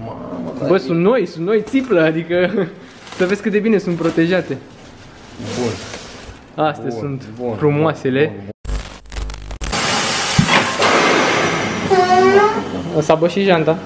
Bă, sunt noi, țiplă, adică să vezi cât de bine sunt protejate. Bun. Astea sunt frumoasele. O să abă și janta.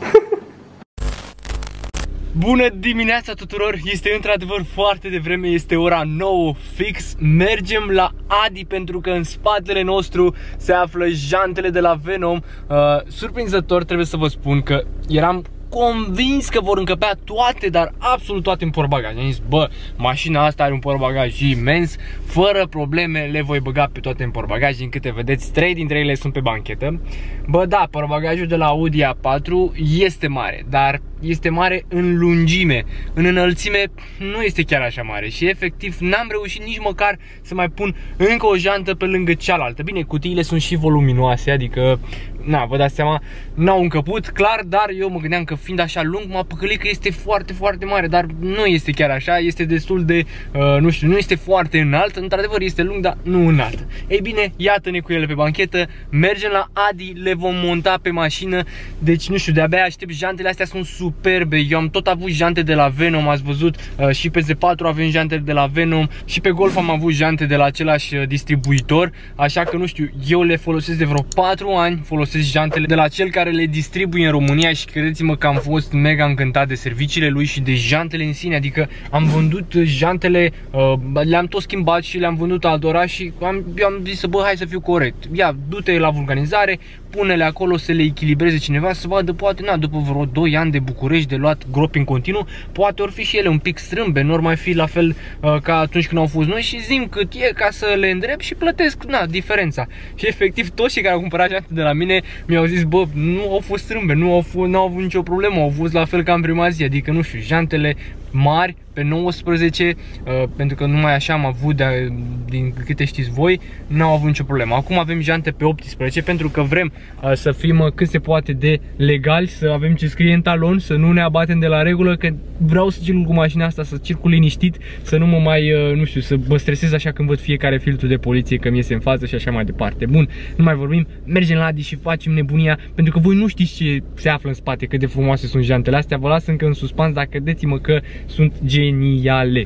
Bună dimineața tuturor! Este într-adevăr foarte devreme, este ora 9 fix. Mergem la Adi pentru că în spatele nostru se află jantele de la Venom. Surprinzător trebuie să vă spun că eram convins că vor încăpea toate, dar absolut toate în portbagaj. Am zis, bă, mașina asta are un portbagaj imens, fără probleme le voi băga pe toate în portbagaj. Din câte vedeți, 3 dintre ele sunt pe banchetă. Bă, da, portbagajul de la Audi A4 este mare, dar este mare în lungime. În înălțime nu este chiar așa mare și efectiv n-am reușit nici măcar să mai pun încă o jantă pe lângă cealaltă. Bine, cutiile sunt și voluminoase, adică, na, vă dați seama, n-au încăput, clar, dar eu mă gândeam că fiind așa lung, m-a păcălit că este foarte, foarte mare, dar nu este chiar așa, este destul de, nu știu, nu este foarte înalt, într-adevăr este lung, dar nu înalt. Ei bine, iată-ne cu ele pe banchetă, mergem la Adi, le vom monta pe mașină, deci nu știu, de-abia aștept, jantele astea sunt superbe, eu am tot avut jante de la Venom, ați văzut, și pe Z4 avem jante de la Venom, și pe Golf am avut jante de la același distribuitor, așa că nu știu, eu le folosesc de vreo 4 ani, folosesc jantele de la cel care le distribuie în România și credeți-mă că am fost mega încântat de serviciile lui și de jantele în sine, adică am vândut jantele, le-am tot schimbat și le-am vândut altora și eu am zis, bă, hai să fiu corect, ia, du-te la vulcanizare, pune-le acolo să le echilibreze cineva, să vadă, poate, na, după vreo 2 ani de București, de luat gropi în continuu, poate or fi și ele un pic strâmbe, nu or mai fi la fel ca atunci când au fost noi și zim cât e ca să le îndrept și plătesc, na, diferența. Și efectiv toți cei care au cumpărat jante de la mine mi-au zis, bă, nu au fost strâmbe, nu au avut nicio problemă, au fost la fel ca în prima zi, adică nu știu, jantele mari pe 19, pentru că numai așa am avut, din câte știți voi, n-au avut nicio problemă. Acum avem jante pe 18 pentru că vrem să fim cât se poate de legali, să avem ce scrie în talon, să nu ne abatem de la regulă, că vreau să circul cu mașina asta, să circul liniștit, să nu mă mai, nu știu, să mă stresez așa când văd fiecare filtru de poliție că mi iese în față și așa mai departe. Bun, nu mai vorbim, mergem la Adi și facem nebunia, pentru că voi nu știți ce se află în spate, cât de frumoase sunt jantele astea, vă las încă în suspans, dar credeți-mă că sunt geniale.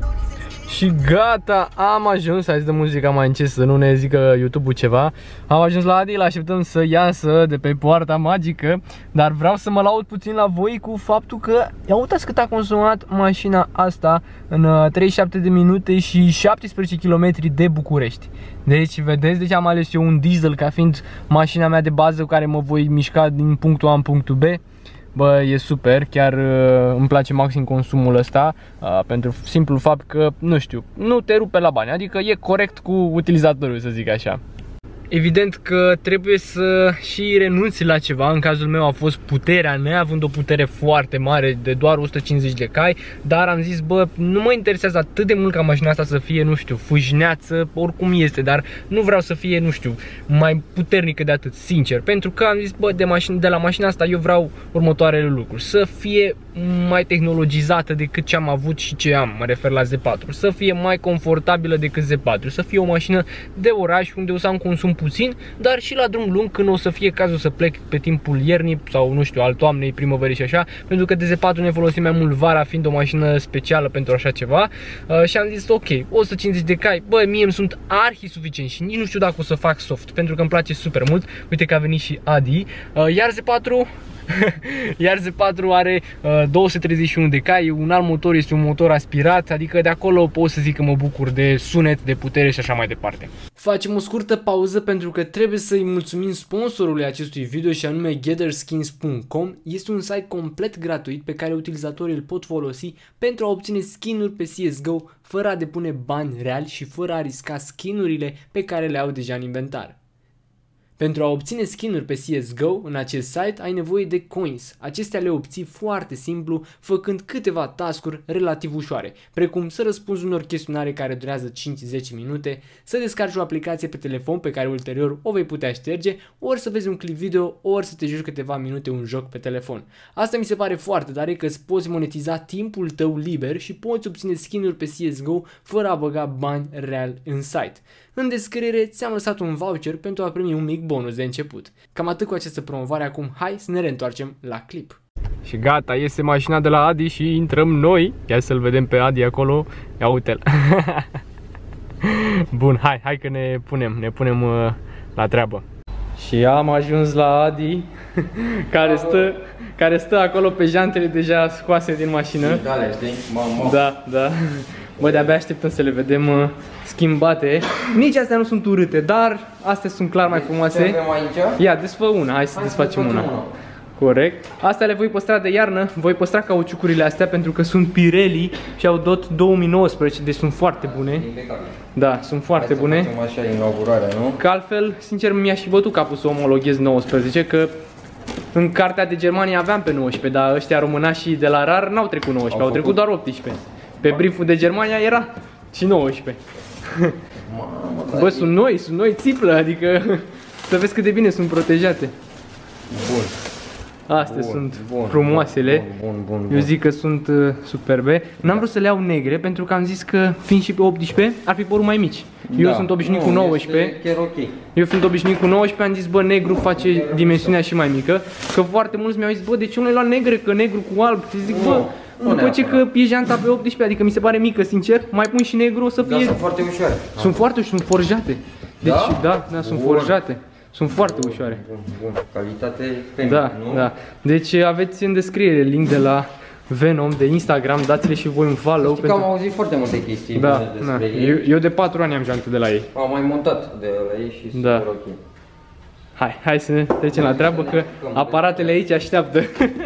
Și gata, am ajuns, hai să dăm muzica mai încet să nu ne zică YouTube-ul ceva. Am ajuns la Adi, l-așteptăm să iasă de pe poarta magică. Dar vreau să mă laud puțin la voi cu faptul că, ia uitați cât a consumat mașina asta în 37 de minute și 17 km de București. Deci, vedeți, deci am ales eu un diesel ca fiind mașina mea de bază cu care mă voi mișca din punctul A în punctul B. Bă, e super, chiar îmi place maxim consumul ăsta, pentru simplul fapt că, nu știu, nu te rupe la bani, adică e corect cu utilizatorul, să zic așa. Evident că trebuie să și renunți la ceva, în cazul meu a fost puterea, neavând o putere foarte mare de doar 150 de cai, dar am zis, bă, nu mă interesează atât de mult ca mașina asta să fie, nu știu, fâșneață, oricum este, dar nu vreau să fie, nu știu, mai puternică de atât, sincer, pentru că am zis, bă, de la mașina asta eu vreau următoarele lucruri, să fie mai tehnologizată decât ce am avut și ce am, mă refer la Z4, să fie mai confortabilă decât Z4, să fie o mașină de oraș unde o să am consum puțin, dar și la drum lung când o să fie cazul să plec pe timpul iernii sau nu știu, al toamnei, primăverii și așa, pentru că de Z4 ne folosim mai mult vara fiind o mașină specială pentru așa ceva și am zis ok, 150 de cai, bă, mie îmi sunt arhi suficient și nici nu știu dacă o să fac soft, pentru că îmi place super mult, uite că a venit și Adi, iar Z4 are 231 de cai, un alt motor este un motor aspirat, adică de acolo pot să zic că mă bucur de sunet, de putere și așa mai departe. Facem o scurtă pauză pentru că trebuie să-i mulțumim sponsorului acestui video și anume GetherSkins.com. Este un site complet gratuit pe care utilizatorii îl pot folosi pentru a obține skin-uri pe CSGO fără a depune bani reali și fără a risca skin-urile pe care le au deja în inventar. Pentru a obține skin-uri pe CSGO în acest site ai nevoie de coins. Acestea le obții foarte simplu, făcând câteva task-uri relativ ușoare, precum să răspunzi unor chestionare care durează 5-10 minute, să descarci o aplicație pe telefon pe care ulterior o vei putea șterge, ori să vezi un clip video, ori să te joci câteva minute un joc pe telefon. Asta mi se pare foarte tare că îți poți monetiza timpul tău liber și poți obține skin-uri pe CSGO fără a băga bani real în site. În descriere ți-am lăsat un voucher pentru a primi un mic bonus de început. Cam atât cu această promovare, acum hai să ne reîntoarcem la clip. Și gata, iese mașina de la Adi și intrăm noi. Ia să-l vedem pe Adi acolo. Ia uite-l. Bun, hai că ne punem la treabă. Și am ajuns la Adi, care stă acolo pe jantele deja scoase din mașină. Da, da. Bă, de-abia așteptăm să le vedem schimbate. Nici astea nu sunt urâte, dar astea sunt clar mai frumoase. Ia, desfă una, hai să desfacem una. Corect. Astea le voi păstra de iarnă, voi păstra cauciucurile astea pentru că sunt Pirelli și au DOT 2019, deci sunt foarte bune. Da, sunt foarte bune. Așa inaugurarea, nu? Că altfel, sincer, mi-a și bătut capul să omologhez 19, că în cartea de Germania aveam pe 19, dar ăștia românașii de la RAR n-au trecut 19, au trecut doar 18. Pe brieful de Germania era și 19. Bă, sunt noi țiplă, adică să vezi cât de bine sunt protejate. Bun. Astea sunt frumoasele. Bun. Eu zic că sunt superbe. N-am vrut să le iau negre pentru că am zis că fiind și pe 18 ar fi părul mai mici. Eu sunt obișnuit cu 19. Chiar ok. Eu fiind obișnuit cu 19 am zis, bă, negru face dimensiunea și mai mică. Că foarte mulți mi-au zis, bă, de ce nu le lua negre, că negru cu alb? Și zic, bă, după ce că e janta pe 18, adică mi se pare mică, sincer, mai pun și negru o să fie. Da, sunt foarte ușoare. Sunt foarte ușoare, sunt forjate. Deci, da, sunt forjate. Sunt foarte ușoare. Bun. Calitate premium, nu? Da. Deci aveți în descriere link de la Venom de Instagram, dați-le și voi un follow. Știi că am auzit foarte multe chestii despre ei. Eu de 4 ani am jantă de la ei. Am mai montat de la ei și super ok. Hai să ne trecem la treabă că aparatele aici așteaptă.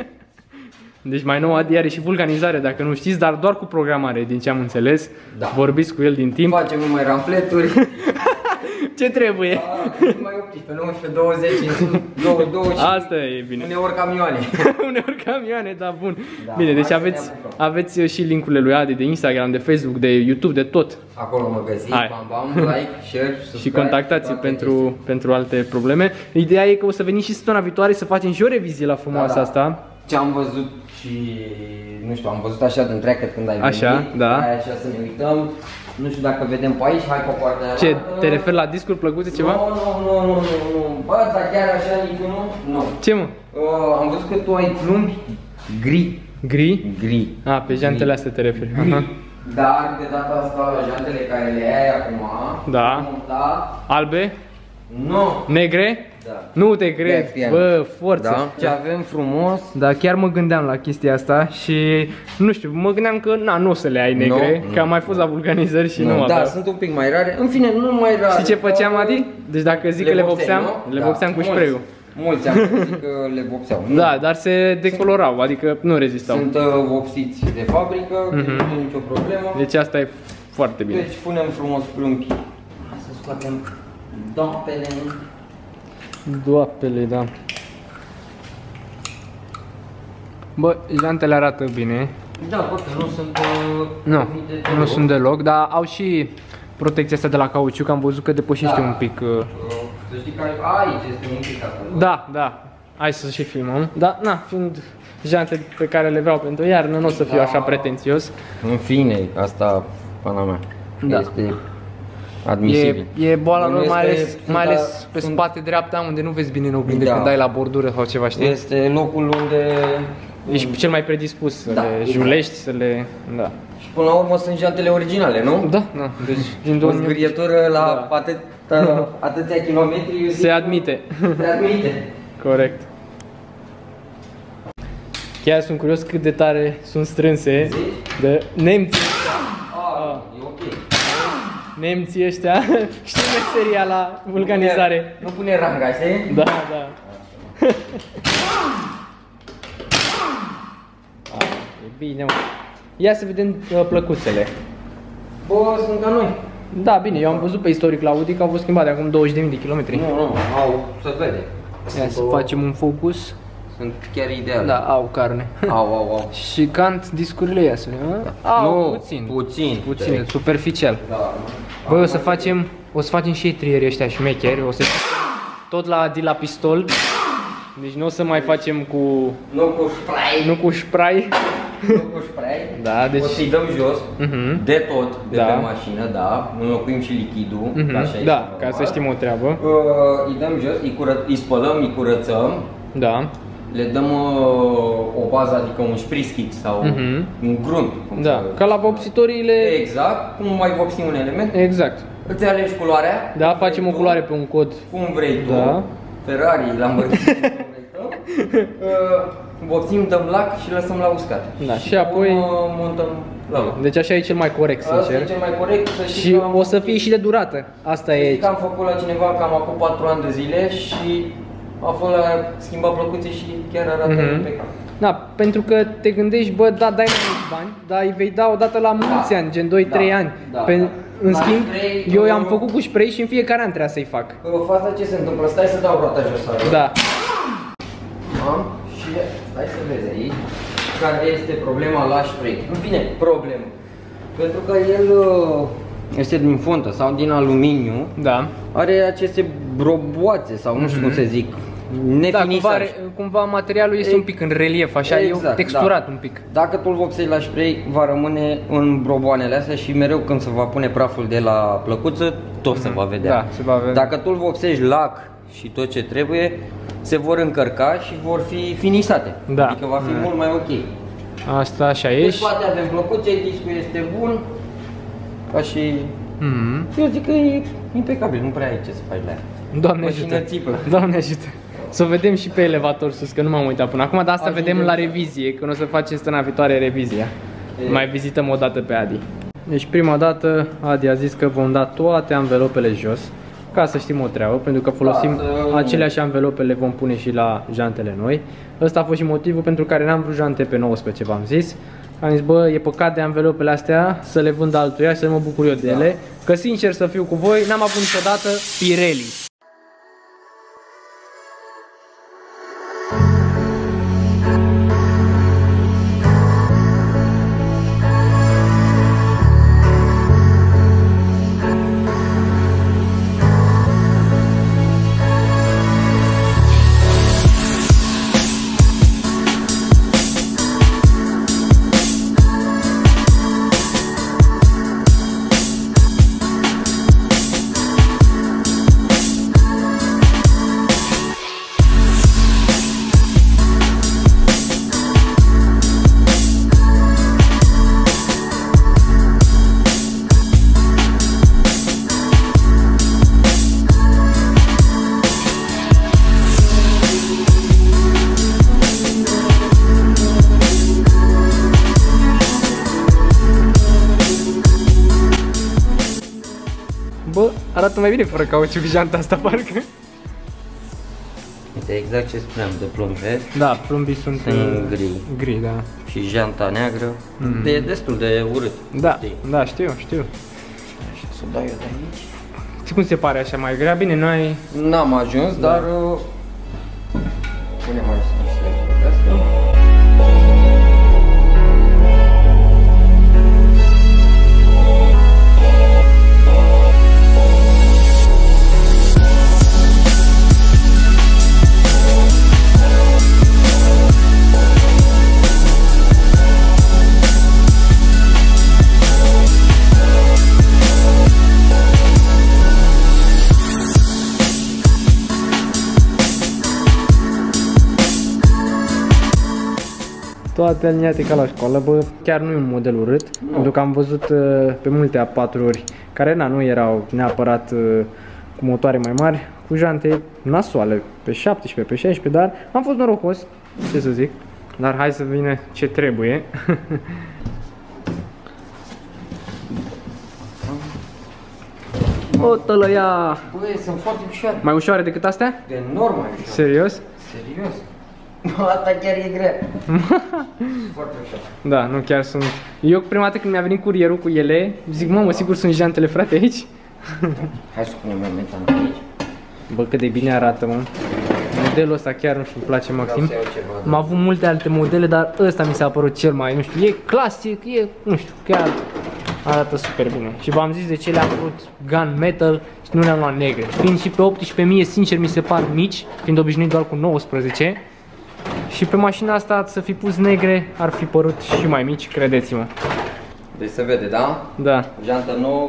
Deci mai nou Adi are și vulcanizare, dacă nu știți, dar doar cu programare, din ce am înțeles. Da. Vorbiți cu el din timp. Facem numai ramfleturi. Ce trebuie? Mai 18, 19, 20, 20. Asta e bine. Uneori camioane. Uneori camioane, da, bun. Da, bine, deci aveți și linkurile lui Adi de Instagram, de Facebook, de YouTube, de tot. Acolo mă găsiți, bam, like, share, subscribe. Și contactați-l pentru alte probleme. Ideea e că o să veniți și săptămâna viitoare să facem și o revizie la frumoasa asta. Ce am văzut și, nu știu, am văzut așa din trecut când ai venit. Așa, da. Așa să ne uităm. Nu știu dacă vedem pe aici, hai pe partea aia. Ce, te referi la discuri plăcute ceva? Nu. Bă, dar chiar așa nici nu. Ce, mă? Am văzut că tu ai plumbi gri. Gri? Gri. Pe jantele astea te referi. Dar de data asta, jantele care le ai acum, da. Albe? Nu. Negre? Da. Nu te cred, bă, forță. Da. Ce avem frumos. Da, chiar mă gândeam la chestia asta și nu știu, mă gândeam că nu o să le ai negre, că am mai fost la vulcanizări și nu Da, sunt un pic mai rare. În fine, nu mai rare. Știi ce făceam, Adi? Deci dacă zic că le vopseam, le vopseam cu spray-ul. Mulți am zis că le vopseau. Da, dar se decolorau, adică nu rezistau. Sunt vopsiți de fabrică, nu e nicio problemă. Deci asta e foarte bine. Deci punem frumos plumbi. Hai să scoatem doapele. Doapele, da. Bă, jantele arată bine. Da, poate nu sunt nu sunt deloc, dar au și protecția asta de la cauciuc, am văzut că depășește un pic. Să știi că aici este un pic acolo. Da. Hai să și filmăm. Da, fiind jante pe care le vreau pentru iarnă, nu o să fiu așa pretențios. În fine, asta pana mea. Da. Este admisibil. E boala lor, mai ales pe spate dreapta, unde nu vezi bine în oglindă când dai la bordură sau ceva, știi? Este locul unde ești cel mai predispus să le julești, să le... Da. Și până la urmă sunt jantele originale, nu? Da. Deci din o zgârietură la atâția kilometri se admite. Se admite. Corect. Chiar sunt curios cât de tare sunt strânse de nemți. Nemții ăștia știu meseria la vulcanizare. Nu pune ranga, știi? Da. E bine, mă. Ia să vedem plăcuțele. Bă, sunt ca noi. Da, bine, eu am văzut pe istoric la Audi că au fost schimbate acum 20.000 de kilometri. Nu, se vede. Ia să facem un focus. Sunt chiar ideale. Da, au carne. Au. Și cant discurile iasă, au puțin, superficial. Da. Băi, o să facem și trierii ăștia șmecheri, o să tot la Adi la pistol. Deci nu o să mai facem cu... Nu cu spray. Nu cu spray. Da, deci... O să-i dăm jos de tot, de pe mașină, da. Înlocuim și lichidul, ca să știm o treabă. Îi dăm jos, îi spălăm, îi curățăm. Da. le dăm o bază, adică un sprischic sau un grunt. Da, ca la vopsitorile... Exact, cum mai vopsi un element. Exact. Îți alegi culoarea. Da, facem o culoare pe un cod. Cum vrei tu. Da. Ferrari, Lamborghini, cum vrei tu. Vopsim, dăm lac și lăsăm la uscat. Da, și apoi montăm la loc. Deci așa e cel mai corect, sincer. Asta e cel mai corect, să știi. Și o să fie și de durată. Asta e. Că am făcut la cineva cam acum 4 ani de zile și a fost la schimba plăcuțe și chiar arată impecabil. Da, pentru că te gândești, bă, da, dai mai mulți bani, dar îi vei da odată la mulți ani, gen 2-3 ani. În schimb, eu i-am făcut cu spray și în fiecare an trebuia să-i fac. Fața ce se întâmplă? Stai să dau roata jos. Da. Și hai să vezi aici care este problema la spray. În fine, problemă. Pentru că el este din fontă sau din aluminiu. Da. Are aceste broboațe sau nu știu cum se zic. Da, cumva materialul este un pic în relief, așa, exact, e texturat un pic. Dacă tu îl vopsești la spray, va rămâne în broboanele astea și mereu când se va pune praful de la plăcuță, tot se va vedea. Da, se va vedea. Dacă tu îl vopsești lac și tot ce trebuie, se vor încărca și vor fi finisate. Da. Adică va fi mult mai ok. Asta așa e. În spate avem plăcuțe, discul este bun. Ca și... Eu zic că e impecabil, nu prea ai ce să faci la ea. Doamne ajută. Doamne ajută. Să o vedem și pe elevator sus, că nu m-am uitat până acum, dar asta vedem la revizie, când o să facem săptămâna viitoare revizia. Mai vizităm o dată pe Adi. Deci prima dată Adi a zis că vom da toate anvelopele jos, ca să știm o treabă, pentru că folosim aceleași anvelope, le vom pune și la jantele noi. Ăsta a fost și motivul pentru care n-am vrut jante pe 19, v-am zis. Am zis, bă, e păcat de anvelopele astea să le vând altuia și să mă bucur eu de ele. Că sincer să fiu cu voi, n-am avut niciodată Pirelli. Bă, arată mai bine fără cauciuc janta asta, parcă. Este exact ce spuneam de plumbi, vezi? Da, plumbii sunt gri. Gri, da. Și janta neagră. E destul de urât. Da, da, știu. Așa, să o dau eu de aici. Ți cum se pare așa mai grea? Bine, noi... N-am ajuns, dar... Punem mai sus de asta. Toate aliniate ca la școală, bă, chiar nu e un model urât, pentru că am văzut pe multe A4-uri care nu erau neapărat cu motoare mai mari, cu jante nasoale, pe 17, pe 16, dar am fost norocos, ce să zic, dar hai să vină ce trebuie. O tălăia! Băi, sunt foarte ușoare. Mai ușoare decât astea? De enorm mai ușoare. Serios? Serios? Asta chiar e grea. Foarte ușor. Da, nu chiar sunt. Eu prima dată când mi-a venit curierul cu ele, zic, mamă, sigur sunt jantele, frate, aici? Hai să punem momentan aici. Bă, cât de bine arată, mă. Modelul ăsta chiar, nu știu, îmi place maxim. Am avut multe alte modele, dar ăsta mi s-a părut cel mai, nu știu, e clasic, e, nu știu, chiar arată super bine. Și v-am zis de ce le-am vrut gunmetal și nu le-am luat negre. Fiind și pe 18.000, sincer, mi se par mici, fiind obișnuit doar cu 19. Și pe mașina asta să fi pus negre ar fi părut și mai mici, credeți-mă. Deci se vede, da? Da. Jantă nouă,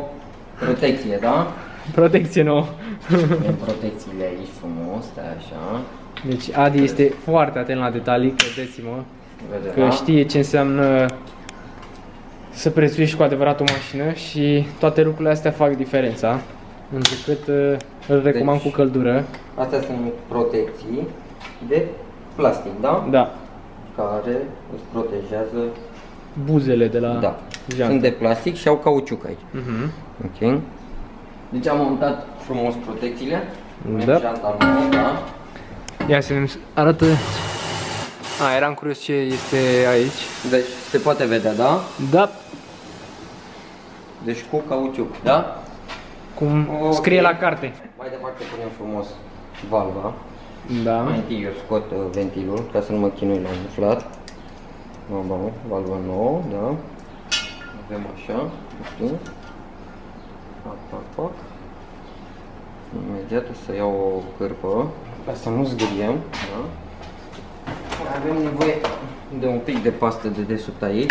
protecție, da? Protecție nouă. Avem protecțiile aici frumos, stai așa. Deci Adi este foarte atent la detalii, credeți-mă, că știe ce înseamnă să prețuiești cu adevărat o mașină și toate lucrurile astea fac diferența. Întrucât îl recomand cu căldură. Astea sunt protecții de plastic, da? Da. Care îți protejează buzele de la jantă. Sunt de plastic și au cauciuc aici. Ok. Deci am montat frumos protecțiile. Janta nouă, da? Ia să ne arată. Eram curios ce este aici. Deci se poate vedea, da? Da. Deci cu cauciuc, da? Cum scrie la carte. Mai departe punem frumos valva. Da. Mai întâi eu scot ventilul ca să nu mă chinui la umflat. Valva nouă, da. Avem așa, știi? Pac. Imediat o să iau o cârpă ca să nu zgâriem, da? Avem nevoie de un pic de pastă de desubt aici.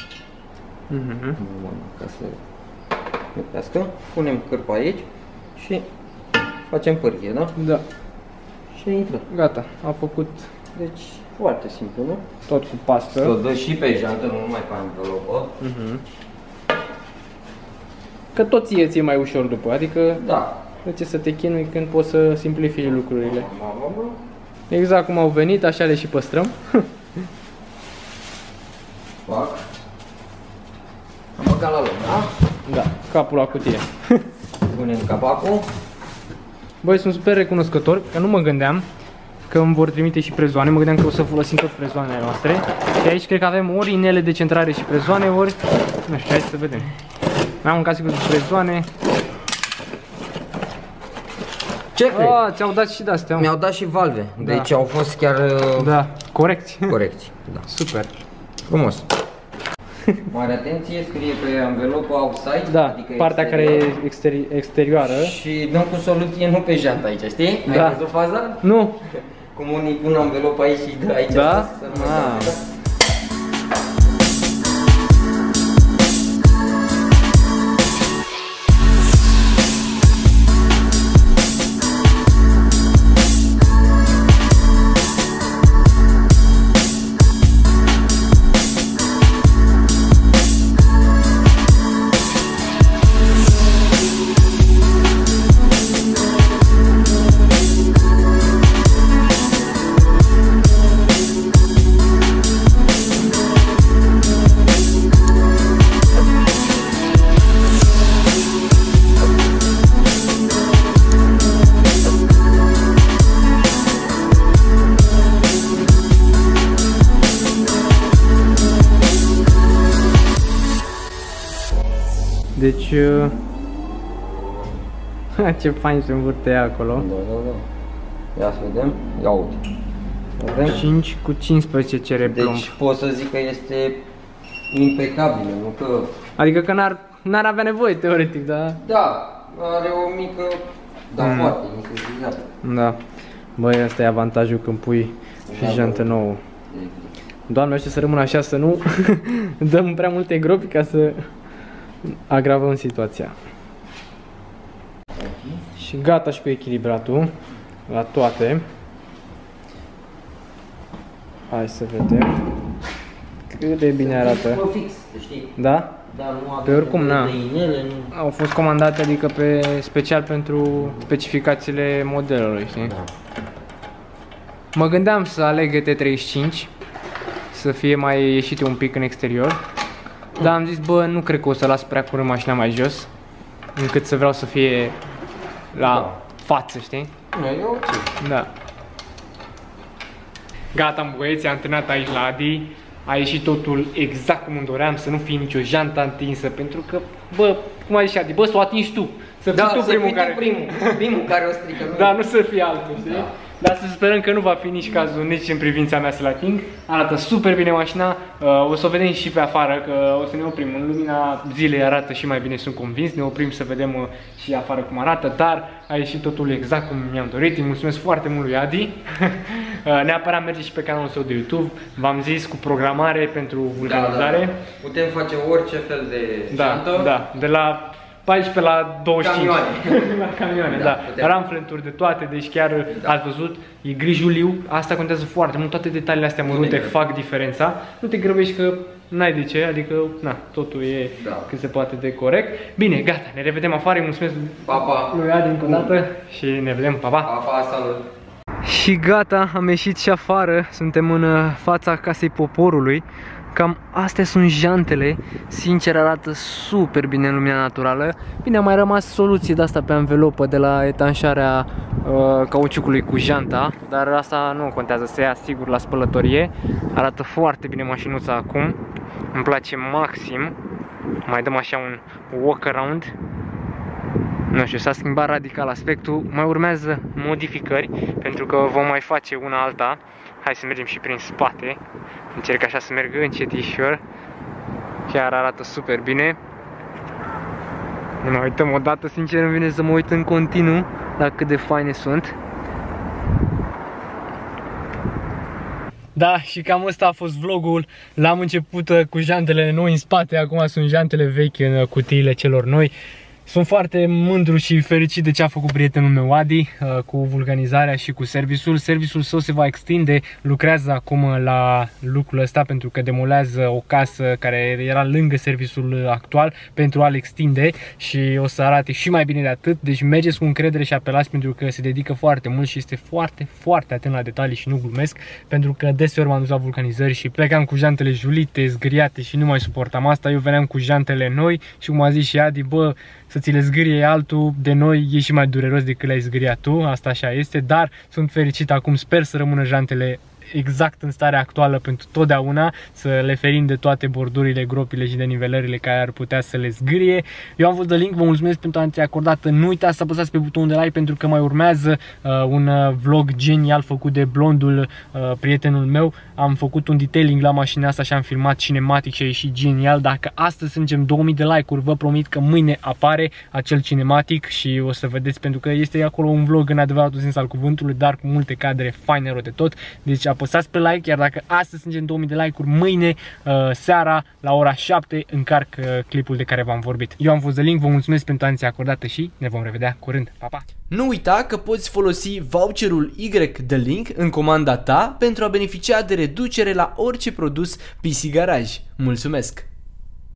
Ca să metească. Punem cârpa aici și facem pârghie, da? Da. Și intră. Gata, a făcut. Deci foarte simplu, nu? Tot cu pastă. Să o dă și pe jantă, nu numai pe anvelopă. Că tot ție mai ușor după, adică da. De ce să te chinui când poți să simplifici lucrurile. Exact cum au venit, așa le și păstrăm. Fac. Am băgat la loc, da? Da, capul la cutie. Punem capacul. Băi, sunt super recunoscător, că nu mă gândeam că îmi vor trimite și prezoane, mă gândeam că o să folosim tot prezoanele noastre. Și aici cred că avem ori inele de centrare și prezoane, ori... Nu știu, hai să vedem. Mai am un casic de prezoane. Ce crezi? Ți-au dat și de-astea. Mi-au dat și valve, deci au fost chiar... Da, corecți. Corecți, da. Super. Frumos. Mare atenție, scrie pe anvelopă outside, da, adică partea care e exterioară. Și dăm cu soluție, nu pe jantă aici, știi? Da. Ai văzut faza? Nu. Cum unii pun anvelopă aici și dă aici. Da? Deci, ce fain se învârte ea acolo. Da. Ia să vedem. Ia uite. 5 cu 15 cere plumb. Deci pot să zic că este impecabilă, nu că... Adică că n-ar avea nevoie teoretic, da? Da, are o mică, dar foarte necesizată. Da. Băi, asta e avantajul când pui și jantă nouă. Doamne, ăștia să rămână așa, să nu dăm prea multe gropi ca să agravăm situația. Și gata și cu echilibratul la toate. Hai să vedem cât de bine arată. Fix, știi? Da? Da, nu pe oricum, na. Inele, nu. Au fost comandate, adică pe special pentru specificațiile modelului, știi? Da. Mă gândeam să aleg GT35, să fie mai ieșite un pic în exterior. Dar am zis, bă, nu cred că o să las prea curând mașina mai jos, încât să vreau să fie la față, știi? Nu, e ok. Da. Gata, băieți, am terminat aici la Adi. A ieșit totul exact cum îmi doream, să nu fie nicio jantă întinsă, pentru că, bă, cum a zis Adi, bă, să o atingi tu. Să fii tu primul care o strică. Da, nu să fie altul, știi? Da. Dar să sperăm că nu va fi nici cazul, nici în privința mea să-l ating. Arată super bine mașina, o să o vedem și pe afară, că o să ne oprim. În lumina zilei arată și mai bine, sunt convins. Ne oprim să vedem și afară cum arată, dar a ieșit totul exact cum mi-am dorit. Îi mulțumesc foarte mult lui Adi. Neapărat merge și pe canalul său de YouTube. V-am zis, cu programare pentru vulcanizare. Da. Putem face orice fel de jantă. Da, de la 14 la 25. Camioane. La camioane, Da, da. putem. Ramfleturi de toate, deci chiar ați văzut, e grijuliu, asta contează foarte mult, toate detaliile astea mărunte fac diferența. Nu te grăbești că n-ai de ce, adică, na, totul e cât se poate de corect. Bine, gata, ne revedem afară, îi mulțumesc lui Adi încă o dată și ne vedem, pa, pa! Pa, pa, salut! Și gata, am ieșit și afară, suntem în fața casei poporului. Cam astea sunt jantele, sincer arată super bine în lumina naturală. Bine, a mai rămas soluție de asta pe anvelopă de la etanșarea cauciucului cu janta, dar asta nu contează, se ia sigur la spălătorie. Arată foarte bine mașinuța acum, îmi place maxim. Mai dăm așa un walk around. Nu știu, s-a schimbat radical aspectul, mai urmează modificări pentru că vom mai face una alta. Hai să mergem și prin spate. Încerc așa să merg încetișor. Chiar arată super bine. Ne mai uităm o dată, sincer îmi vine să mă uit în continuu la cât de faine sunt. Da, și cam ăsta a fost vlogul. L-am început cu jantele noi în spate, acum sunt jantele vechi în cutiile celor noi. Sunt foarte mândru și fericit de ce a făcut prietenul meu Adi cu vulcanizarea și cu serviciul. Serviciul său se va extinde, lucrează acum la lucrul ăsta pentru că demolează o casă care era lângă serviciul actual pentru a-l extinde și o să arate și mai bine de atât. Deci mergeți cu încredere și apelați pentru că se dedică foarte mult și este foarte, foarte atent la detalii și nu glumesc, pentru că deseori m-am dus la vulcanizări și plecam cu jantele julite, zgâriate și nu mai suportam asta. Eu veneam cu jantele noi și cum a zis și Adi, bă, să ți le zgârie altul de noi e și mai dureros decât le-ai zgâriat tu, asta așa este, dar sunt fericit acum, sper să rămână jantele exact în starea actuală pentru totdeauna, să le ferim de toate bordurile, gropile și de nivelările care ar putea să le zgârie. Eu am fost de link, vă mulțumesc pentru atenția acordată, nu uitați să apăsați pe butonul de like pentru că mai urmează un vlog genial făcut de blondul prietenul meu. Am făcut un detailing la mașina asta și am filmat cinematic și a ieșit genial. Dacă astăzi strângem 2000 de like-uri, vă promit că mâine apare acel cinematic și o să vedeți, pentru că este acolo un vlog în adevăratul sens al cuvântului, dar cu multe cadre faine de tot. Deci apăsați pe like, iar dacă astăzi strângem 2000 de like-uri, mâine seara la ora 7 încarc clipul de care v-am vorbit. Eu am fost de link, vă mulțumesc pentru atenția acordată și ne vom revedea curând. Pa, pa! Nu uita că poți folosi voucherul Y de link în comanda ta pentru a beneficia de reducere la orice produs PC Garage. Mulțumesc!